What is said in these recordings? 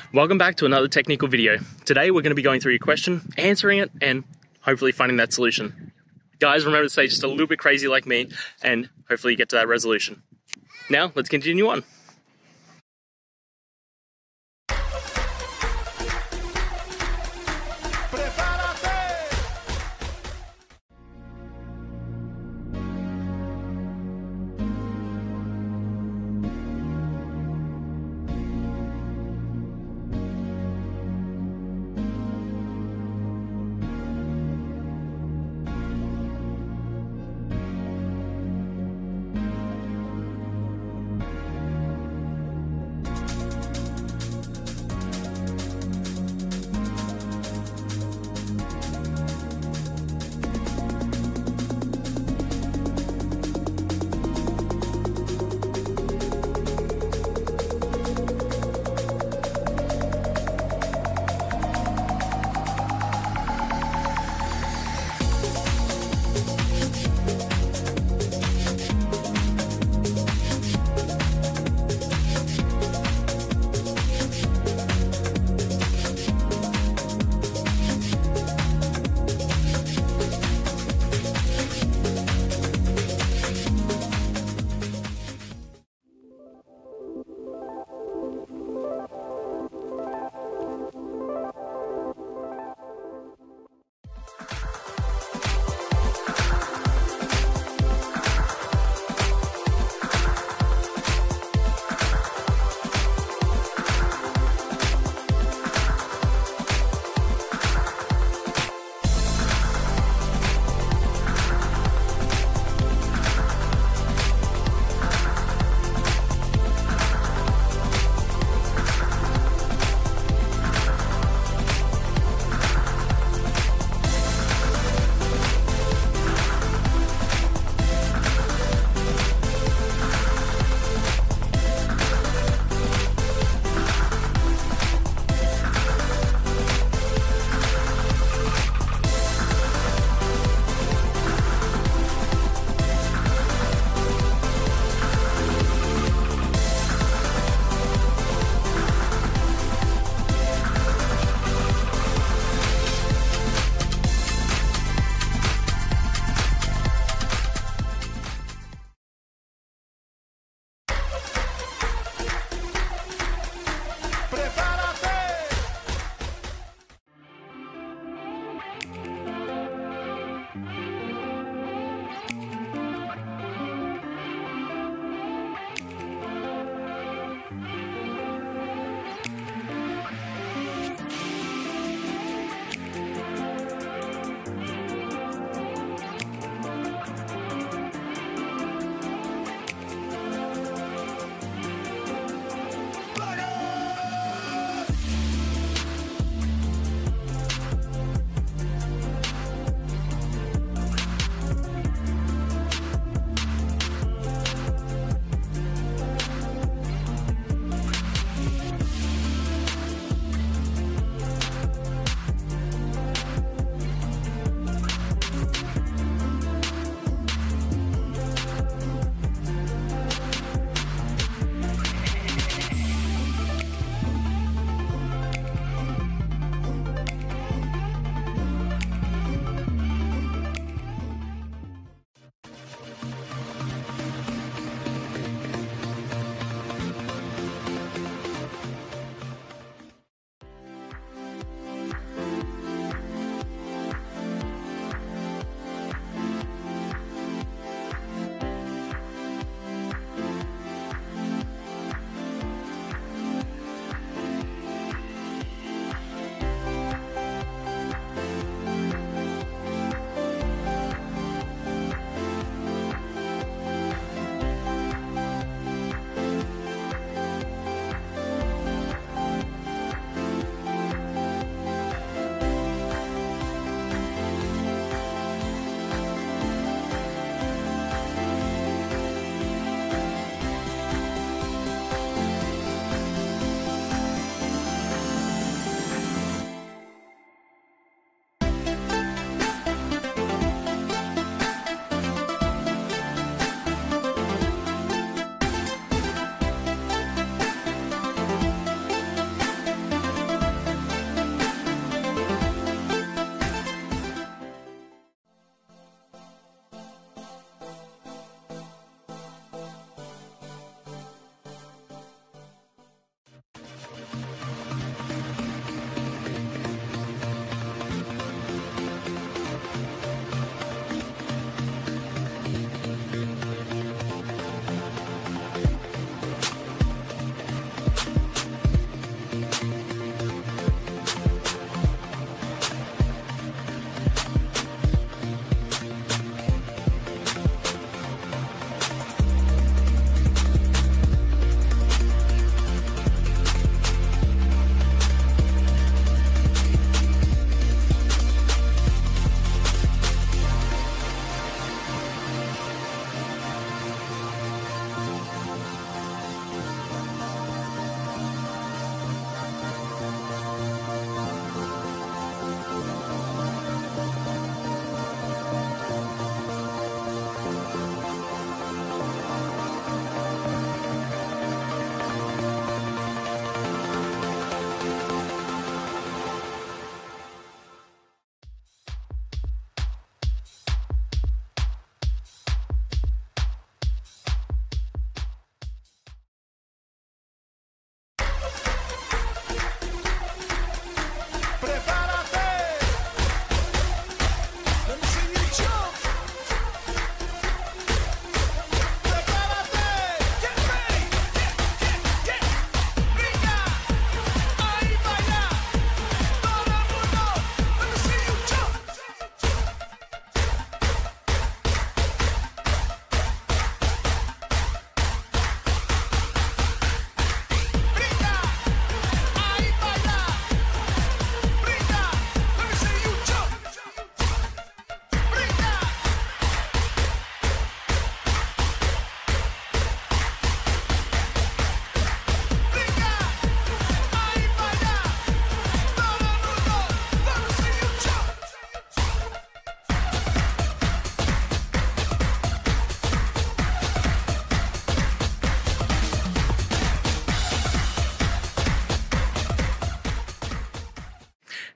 Welcome back to another technical video. Today we're going to be going through your question, answering it, and hopefully finding that solution. Guys, remember to stay just a little bit crazy like me, and hopefully you get to that resolution. Now, let's continue on.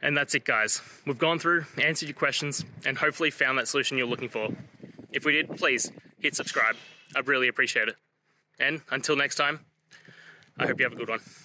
And that's it, guys. We've gone through, answered your questions, and hopefully found that solution you're looking for. If we did, please hit subscribe. I'd really appreciate it. And until next time, I hope you have a good one.